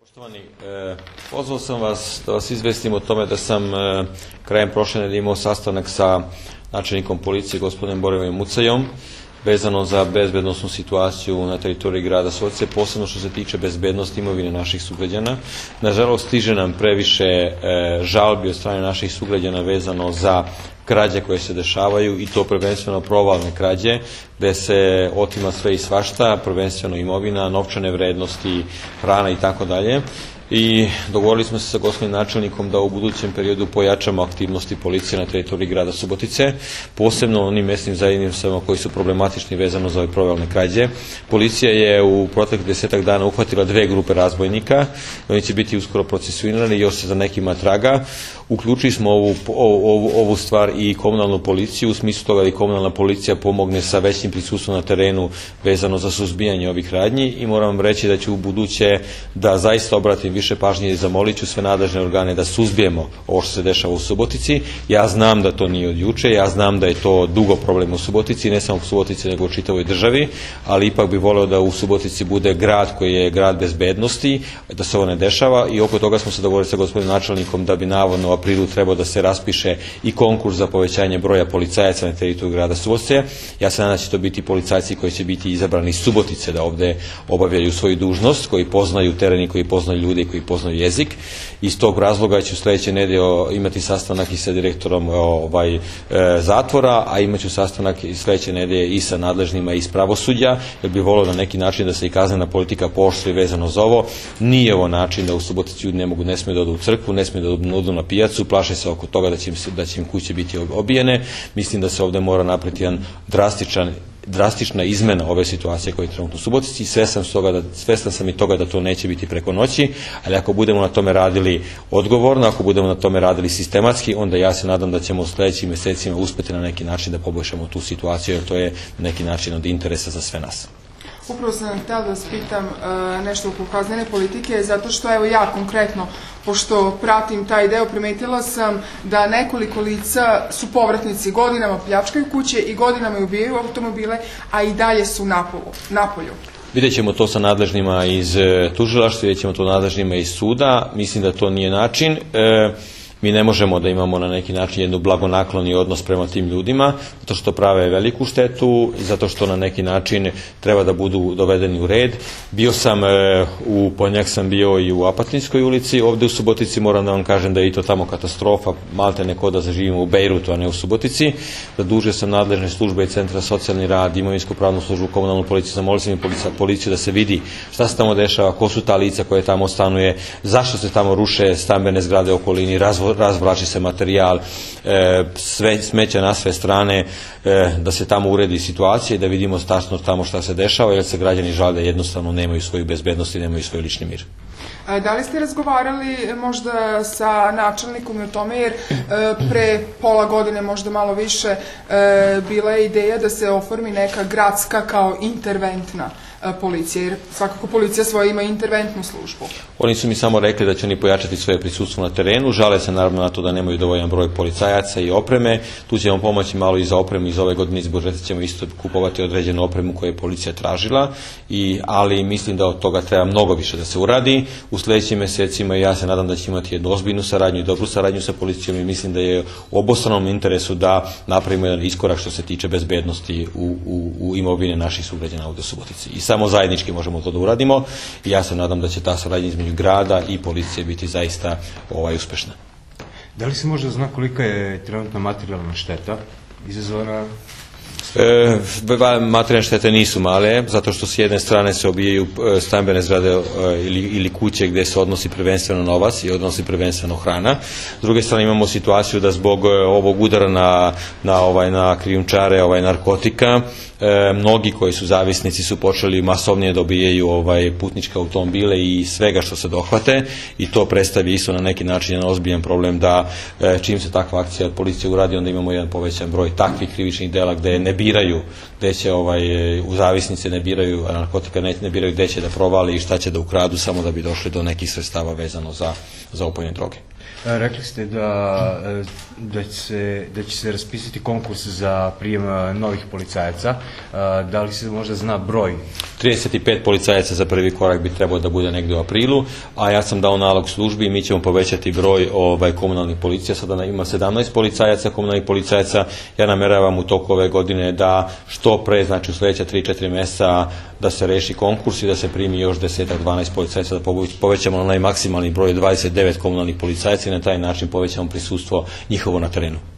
Poštovani, pozvao sam vas da vas izvestim o tome da sam krajem prošle nedelje imao sastanak sa načelnikom policije gospodinom Borivojem Mucajom vezano za bezbednosnu situaciju na teritoriji grada Subotice, posebno što se tiče bezbednosti imovine naših sugrađana. Nažalost, stiže nam previše žalbi od strane naših sugrađana vezano za krađe koje se dešavaju i to prvenstveno provalne krađe, gde se otima sve i svašta, prvenstveno imovina, novčane vrednosti, hrana i tako dalje. I dogovorili smo se sa gospodinom načelnikom da u budućem periodu pojačamo aktivnosti policije na teritoriji grada Subotice, posebno onim mesnim zajednicama koji su problematični vezano za ove provalne krađe. Policija je u proteklih 10 dana uhvatila 2 grupe razbojnika, oni će biti uskoro procesuirani i još se za nekima traga. Uključili smo ovu stvar i komunalnu policiju u smislu toga da i komunalna policija pomogne sa većim prisustvom na terenu vezano za suzbijanje ovih radnji i moram vam reći da ću u buduće da zaista obratim više pažnje i zamolit ću sve nadležne organe da suzbijemo ovo što se dešava u Subotici. Ja znam da to nije od juče, ja znam da je to dugo problem u Subotici, ne samo u Subotici nego u čitavoj državi, ali ipak bih voleo da u Subotici bude grad koji je grad bezbednosti, da se ovo ne dešava i oko toga smo se dogovorili sa gospodinom načelnikom da bi navodno u aprilu trebao da se raspiše i konkurs za povećanje broja policajaca na teritoriju grada Subotice. Ja se nadam da će to biti policajci koji će biti izabrani iz Subotice da ovde obavljaju svoju dužnost, koji poznaju teren i koji poznaju ljude i koji poznaju jezik. Iz tog razloga ću sledeće nedelje imati sastanak i sa direktorom zatvora, a imaću sastanak i sledeće nedelje i sa nadležnima iz pravosuđa, jer bih voleo na neki način da se i kaznena politika pooštri vezano za ovo. Nije ovo način da u Subotici ljudi ne smiju da odu u crkvu, ne smiju da odu na pijacu, plaše se oko toga da će im kuće biti obijene. Mislim da se ovde mora napraviti jedan drastična izmena ove situacije koje je trenutno u Subotici. Svestan sam i toga da to neće biti preko noći, ali ako budemo na tome radili odgovorno, ako budemo na tome radili sistematski, onda ja se nadam da ćemo u sledećim mesecima uspeti na neki način da poboljšamo tu situaciju, jer to je na neki način od interesa za sve nas. Upravo sam htjela da vas pitam nešto oko kaznene politike, zato što evo ja konkretno, pošto pratim taj deo, primetila sam da nekoliko lica su povratnici, godinama pljačkaju kuće i godinama ubijaju automobile, a i dalje su na polju. Vidjet ćemo to sa nadležnima iz tužilaštva, vidjet ćemo to nadležnima iz suda, mislim da to nije način. Mi ne možemo da imamo na neki način jednu blagonakloni odnos prema tim ljudima, zato što prave veliku štetu i zato što na neki način treba da budu dovedeni u red. Bio sam u ponedjeljak sam bio i u Apatinskoj ulici, ovde u Subotici moram da vam kažem da je i to tamo katastrofa, malte neko da zaživimo u Bejrutu, a ne u Subotici. Zadužio sam nadležne službe i centra socijalni rad, imovinsko-pravnu službu, komunalnu policiju, zamolio sam i policiju da se vidi šta se tamo dešava, ko su ta lica koje tamo stanuje, zašto se tamo ruše stambene zgrade u okolini, razvlači se materijal, smeća na sve strane, da se tamo uredi situacija i da vidimo tačno tamo šta se dešava, jer se građani žale da jednostavno nemaju svoju bezbednost i nemaju svoj lični mir. Da li ste razgovarali možda sa načelnikom o tome, jer pre pola godine, možda malo više, bila je ideja da se oformi neka gradska kao interventna policija, jer svakako policija svoja ima interventnu službu. Oni su mi samo rekli da će oni pojačati svoje prisustvo na terenu, žale se naravno na to da nemaju dovoljan broj policajaca i opreme, tu ćemo pomoći malo i za opremu, iz ove godine iz budžeta ćemo isto kupovati određenu opremu koju je policija tražila, ali mislim da od toga treba mnogo više da se uradi. U sledećim mesecima ja se nadam da će imati jednu ozbiljnu saradnju i dobru saradnju sa policijom i mislim da je u obostranom interesu da napravimo jedan iskorak što se tiče bezbednosti u imovine naših sugrađana ovde u Subotici. I samo zajednički možemo to da uradimo i ja se nadam da će ta saradnja između grada i policije biti zaista uspešna. Da li se možda zna kolika je trenutna materijalna šteta izazvana? Materijalne štete nisu male, zato što s jedne strane se obijaju stambene zgrade ili kuće gde se odnosi prvenstveno novac i odnosi prvenstveno hrana. S druge strane imamo situaciju da zbog ovog udara na krijumčare narkotika, mnogi koji su zavisnici su počeli masovnije da obijaju putničke automobile i svega što se dohvate i to predstavlja isto na neki način jedan ozbiljan problem da čim se takva akcija od policije uradi, onda imamo jedan povećan broj takvih krivičnih dela gde ne biraju, gde će u zavisnice ne biraju narkotika, ne biraju gde će da provali i šta će da ukradu samo da bi došli do nekih sredstava vezano za opojne droge. Rekli ste da će se raspisati konkurs za prijem novih policajaca. Da li se možda zna broj? 35 policajaca za prvi korak bi trebao da bude negdje u aprilu, a ja sam dao nalog službi i mi ćemo povećati broj komunalnih policija. Sada ima 17 policajaca, komunalnih policajaca. Ja nameravam u toku ove godine da što pre, znači u sljedeća 3-4 mjeseca, da se reši konkurs i da se primi još 10-12 policajaca, da povećamo na onaj maksimalni broj 29 komunalnih policajaca i na taj način povećamo prisustvo njihovo na terenu.